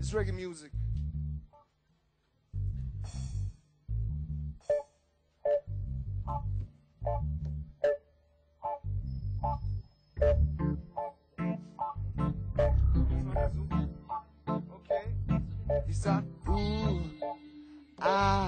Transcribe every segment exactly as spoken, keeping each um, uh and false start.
It's reggae music. Ich sag, uh, ah,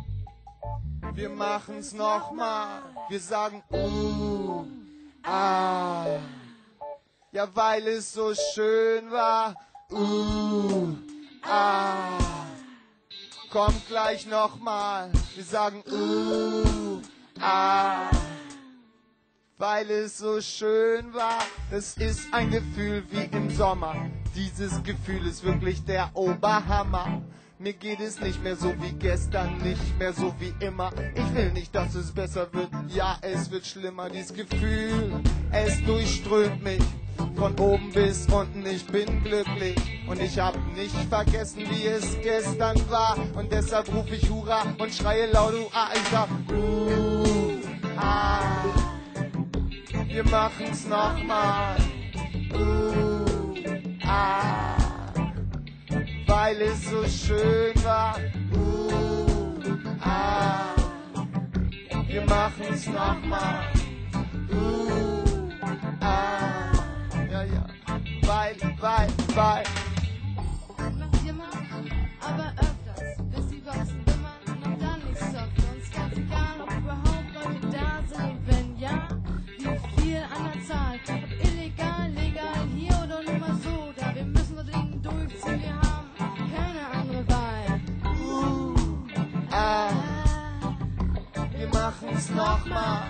wir machen's nochmal. Wir sagen, uh, ah, ja, weil es so schön war. Uh, ah, kommt gleich nochmal. Wir sagen, uh, ah, weil es so schön war. Es ist ein Gefühl wie im Sommer. Dieses Gefühl ist wirklich der Oberhammer. Mir geht es nicht mehr so wie gestern, nicht mehr so wie immer. Ich will nicht, dass es besser wird, ja, es wird schlimmer. Dieses Gefühl, es durchströmt mich von oben bis unten. Ich bin glücklich und ich hab nicht vergessen, wie es gestern war. Und deshalb rufe ich Hurra und schreie laut, ah, ich sag, uh, ah, wir machen's nochmal. Uh, ah, weil es so schön war. Uh, ah, wir machen's nochmal. Uh, ah, ja, ja, weil, weil, weil. Macht ihr mal, aber öfters, bis die Boxen wimmern und dann nicht soft. Uns ganz egal, ob überhaupt Leute da sind und wenn ja, wie viel an der Zahl. Ob illegal, legal, hier oder nur mal so, da wir müssen das Ding durchziehen, wir haben keine andere Wahl. Uh, ah, wir machen's nochmal.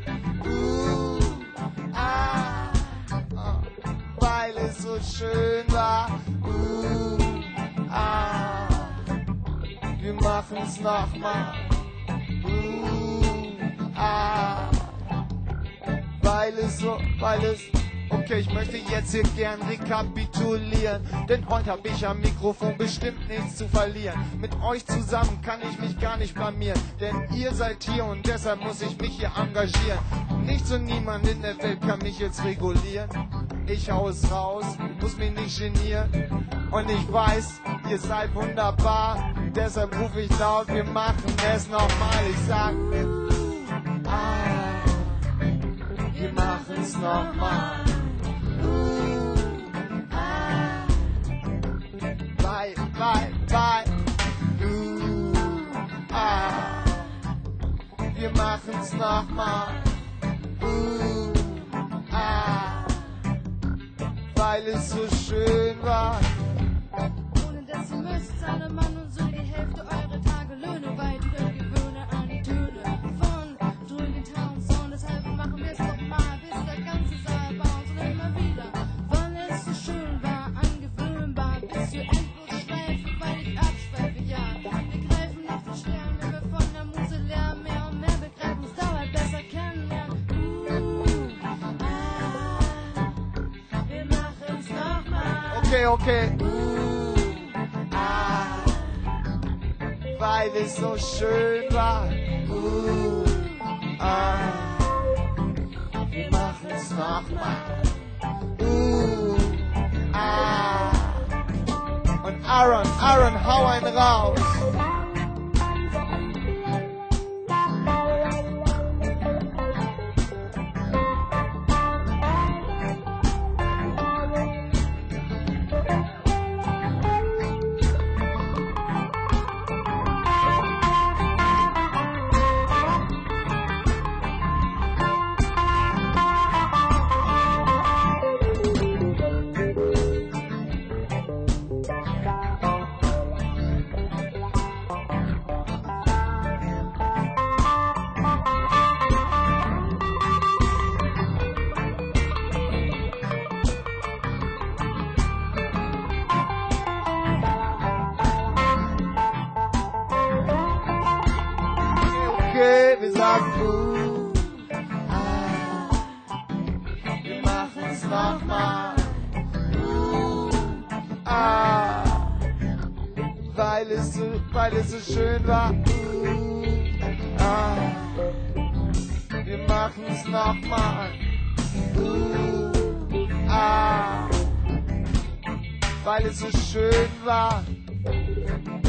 Uh, ah, ah, weil es so schön war. Uh, ah, wir machen's nochmal. Uh, ah, weil es so, weil es... Okay, ich möchte jetzt hier gern rekapitulieren, denn heute hab ich am Mikrofon bestimmt nichts zu verlieren. Mit euch zusammen kann ich mich gar nicht blamieren, denn ihr seid hier und deshalb muss ich mich hier engagieren. Nichts und niemand in der Welt kann mich jetzt regulieren. Ich hau es raus, muss mich nicht genieren. Und ich weiß, ihr seid wunderbar, deshalb rufe ich laut, wir machen es nochmal. Ich sag, ah, wir machen's nochmal. Uh, ah, weil, weil, weil, uh, ah, wir machen's nochmal. Uh, ah, weil es so schön war. Ohne dass ihr müsst, zahlt Mann und so die Hälfte eurer Tagelöhne, weil die euch gewöhne an die Töne von dröhnen Town Sound. Deshalb machen wir es doch mal, bis der ganze Saal baut und immer wieder, weil es so schön war, angewöhnbar, bis ihr endlos schweift, weil ich abschweife, ja. Wir greifen nach den Sternen, wenn wir von der Muse lernen, mehr und mehr begreifen, es dauert besser kennenlernen. Uh, ah, wir machen's nochmal. Okay, okay. Uh, ah, weil es so schön war. Uh, ah, wir machen's nochmal. Uh, ah. Und Aaron, Aaron, hau einen raus. Wir sagen, uh, ah, wir machen's nochmal. Uh, ah, weil es so, weil es so schön war. Uh, ah, wir machen's nochmal. Uh, ah, weil es so schön war.